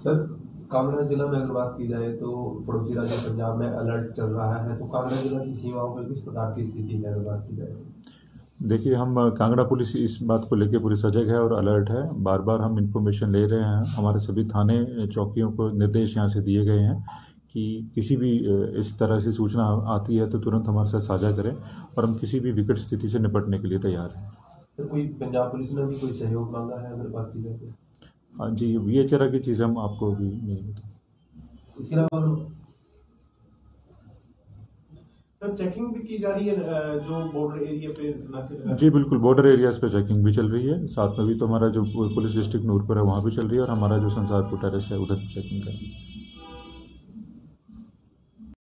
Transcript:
Sir, Kangra जिला में अगर बात की जाए तो पड़ोसी राज्य पंजाब में अलर्ट चल रहा है, तो कांगड़ा जिला की सीमाओं पर किस प्रकार की स्थिति है अगर बात की जाए तो? देखिए, हम कांगड़ा पुलिस इस बात को लेकर पूरी सजग है और अलर्ट है। बार बार हम इन्फॉर्मेशन ले रहे हैं। हमारे सभी थाने चौकियों को निर्देश यहाँ से दिए गए हैं कि किसी भी इस तरह से सूचना आती है तो तुरंत हमारे साथ साझा करें और हम किसी भी विकट स्थिति से निपटने के लिए तैयार हैं। तो कोई पंजाब पुलिस ने भी कोई सहयोग मांगा है अगर बात की जाए तो? हाँ जी, ये तरह की चीज़ हम आपको भी नहीं बताएं। इसके अलावा सर, चेकिंग भी की जा रही है जो बॉर्डर एरिया पे नाके? जी बिल्कुल, बॉर्डर एरियाज़ पे चेकिंग भी चल रही है। साथ में भी तो हमारा जो पुलिस डिस्ट्रिक्ट नूरपुर है वहाँ भी चल रही है और हमारा जो संसारपुर टेरेस है उधर भी चेकिंग कर रही है।